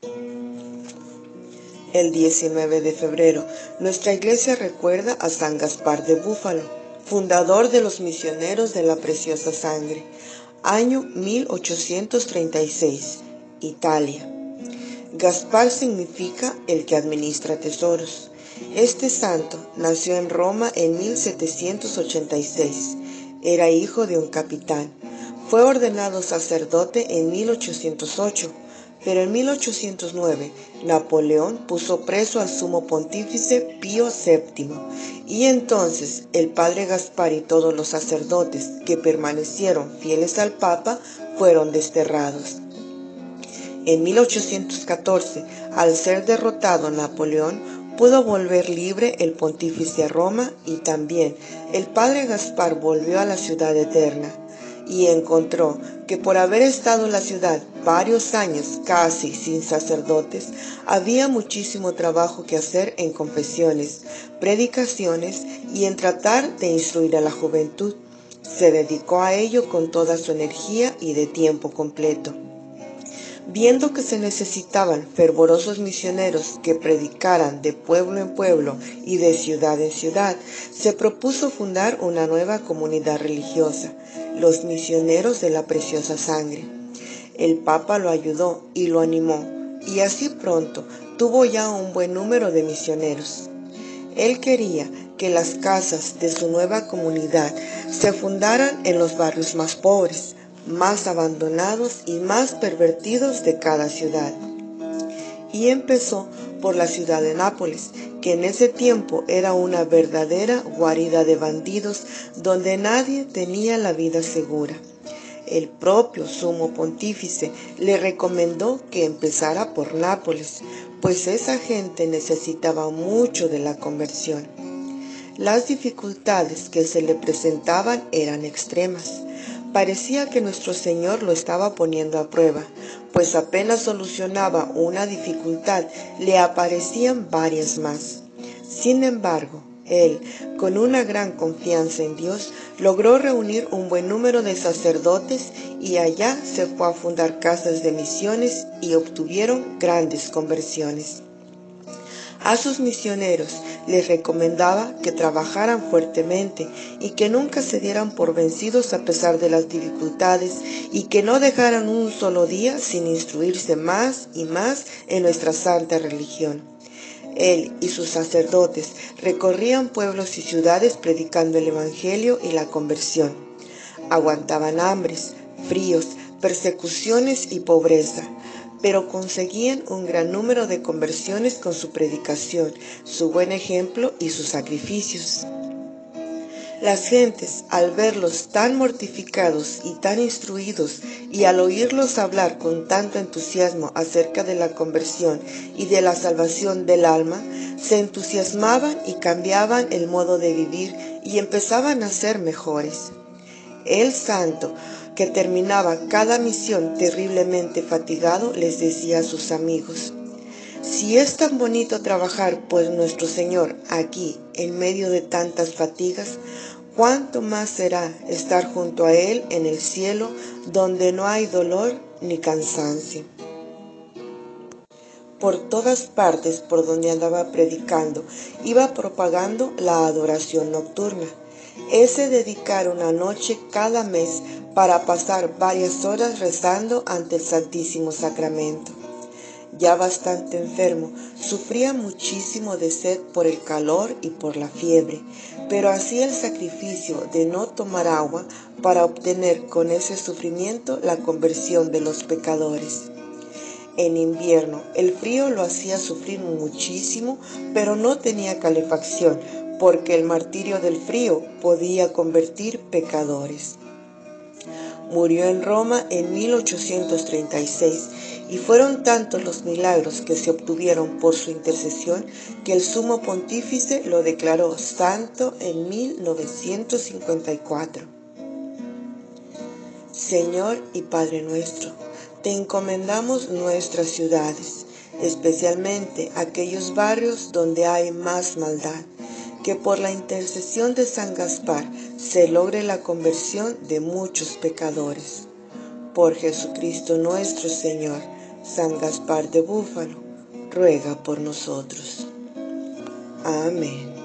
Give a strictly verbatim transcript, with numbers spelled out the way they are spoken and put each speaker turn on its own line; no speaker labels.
El diecinueve de febrero, nuestra iglesia recuerda a San Gaspar de Búfalo, fundador de los misioneros de la Preciosa Sangre, año mil ochocientos treinta y seis, Italia. Gaspar significa el que administra tesoros. Este santo nació en Roma en mil setecientos ochenta y seis. Era hijo de un capitán. Fue ordenado sacerdote en mil ochocientos ocho, pero en mil ochocientos nueve Napoleón puso preso al sumo pontífice Pío séptimo, y entonces el padre Gaspar y todos los sacerdotes que permanecieron fieles al Papa fueron desterrados. En mil ochocientos catorce, al ser derrotado Napoleón, pudo volver libre el pontífice a Roma, y también el padre Gaspar volvió a la ciudad eterna, y encontró que por haber estado en la ciudad varios años casi sin sacerdotes, había muchísimo trabajo que hacer en confesiones, predicaciones y en tratar de instruir a la juventud. Se dedicó a ello con toda su energía y de tiempo completo. Viendo que se necesitaban fervorosos misioneros que predicaran de pueblo en pueblo y de ciudad en ciudad, se propuso fundar una nueva comunidad religiosa, los misioneros de la Preciosa Sangre. El Papa lo ayudó y lo animó, y así pronto tuvo ya un buen número de misioneros. Él quería que las casas de su nueva comunidad se fundaran en los barrios más pobres, más abandonados y más pervertidos de cada ciudad. Y empezó por la ciudad de Nápoles, que en ese tiempo era una verdadera guarida de bandidos donde nadie tenía la vida segura. El propio sumo pontífice le recomendó que empezara por Nápoles, pues esa gente necesitaba mucho de la conversión. Las dificultades que se le presentaban eran extremas. Parecía que nuestro Señor lo estaba poniendo a prueba, pues apenas solucionaba una dificultad, le aparecían varias más. Sin embargo, él, con una gran confianza en Dios, logró reunir un buen número de sacerdotes y allá se fue a fundar casas de misiones y obtuvieron grandes conversiones. A sus misioneros les recomendaba que trabajaran fuertemente y que nunca se dieran por vencidos a pesar de las dificultades y que no dejaran un solo día sin instruirse más y más en nuestra santa religión. Él y sus sacerdotes recorrían pueblos y ciudades predicando el Evangelio y la conversión. Aguantaban hambres, fríos, persecuciones y pobreza, pero conseguían un gran número de conversiones con su predicación, su buen ejemplo y sus sacrificios. Las gentes, al verlos tan mortificados y tan instruidos, y al oírlos hablar con tanto entusiasmo acerca de la conversión y de la salvación del alma, se entusiasmaban y cambiaban el modo de vivir y empezaban a ser mejores. El santo, que terminaba cada misión terriblemente fatigado, les decía a sus amigos: si es tan bonito trabajar por nuestro Señor aquí, en medio de tantas fatigas, cuánto más será estar junto a Él en el cielo, donde no hay dolor ni cansancio. Por todas partes por donde andaba predicando, iba propagando la adoración nocturna. Ese dedicar una noche cada mes para pasar varias horas rezando ante el Santísimo Sacramento. Ya bastante enfermo, sufría muchísimo de sed por el calor y por la fiebre, pero hacía el sacrificio de no tomar agua para obtener con ese sufrimiento la conversión de los pecadores. En invierno, el frío lo hacía sufrir muchísimo, pero no tenía calefacción, porque el martirio del frío podía convertir pecadores. Murió en Roma en mil ochocientos treinta y seis, y fueron tantos los milagros que se obtuvieron por su intercesión que el sumo pontífice lo declaró santo en mil novecientos cincuenta y cuatro. Señor y Padre nuestro, te encomendamos nuestras ciudades, especialmente aquellos barrios donde hay más maldad, que por la intercesión de San Gaspar se logre la conversión de muchos pecadores. Por Jesucristo nuestro Señor. San Gaspar de Búfalo, ruega por nosotros. Amén.